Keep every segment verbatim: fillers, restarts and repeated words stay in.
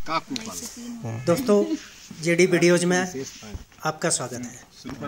काकू फल। दोस्तों JD videos में आपका स्वागत है।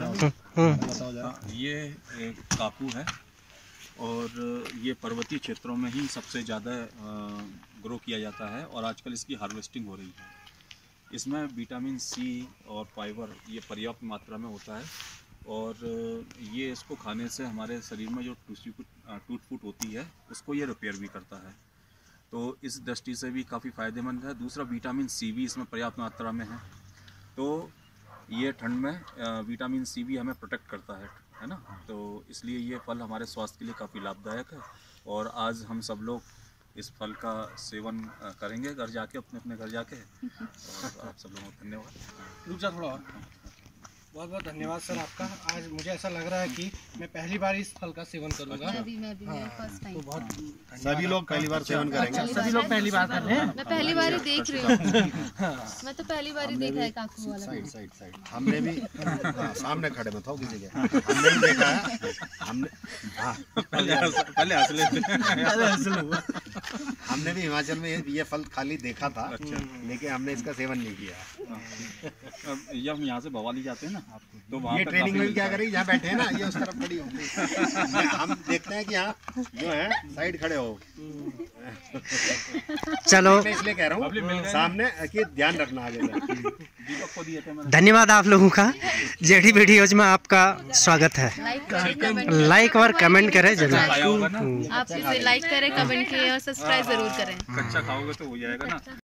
ये एक काकू है और ये पर्वतीय क्षेत्रों में ही सबसे ज़्यादा ग्रो किया जाता है और आजकल इसकी हार्वेस्टिंग हो रही है। इसमें विटामिन सी और फाइबर ये पर्याप्त मात्रा में होता है और ये इसको खाने से हमारे शरीर में जो टूट फूट होती है उसको ये रिपेयर भी करता है, तो इस दृष्टि से भी काफ़ी फ़ायदेमंद है। दूसरा विटामिन सी भी इसमें पर्याप्त मात्रा में है, तो ये ठंड में विटामिन सी भी हमें प्रोटेक्ट करता है, है ना। तो इसलिए ये फल हमारे स्वास्थ्य के लिए काफ़ी लाभदायक है और आज हम सब लोग इस फल का सेवन करेंगे घर जाके, अपने अपने घर जाके। और आप सब लोगों को धन्यवाद। रुक जा थोड़ा और। बहुत बहुत धन्यवाद सर आपका। आज मुझे ऐसा लग रहा है कि मैं पहली बार इस फल का सेवन करूंगा। मैं भी मैं भी मैं फर्स्ट टाइम। तो बहुत सभी लोग पहली बार सेवन करेंगे। सभी लोग पहली बार कर रहे हैं। मैं पहली बार ही देख रही हूँ। मैं तो पहली बार ही देखा है काकू वाला। साइड साइड साइड हमने भी हाँ, सामने खड़े मत हो किसी के, हमने भी देखा है। हमने हाँ पहले पहले हंस लेते हमने भी हिमाचल में ये फल खाली देखा था, लेकिन हमने इसका सेवन नहीं किया। जब हम यहाँ से भवाली जाते हैं ना, तो ये ट्रेनिंग में क्या करेंगे, यहाँ बैठे हैं ना, ये उस तरफ खड़ी होगी। हम देखते हैं कि यहाँ जो है साइड खड़े हो। चलो मैं इसलिए कह रहा हूँ सामने कि ध्यान रखना आगे का। धन्यवाद आप लोगों का। जेडी वीडियोज में आपका स्वागत है। लाइक और कमेंट करें जरूर। आप इसे लाइक करें, कमेंट करें और सब्सक्राइब जरूर करें। कच्चा खाओगे तो हो जाएगा ना।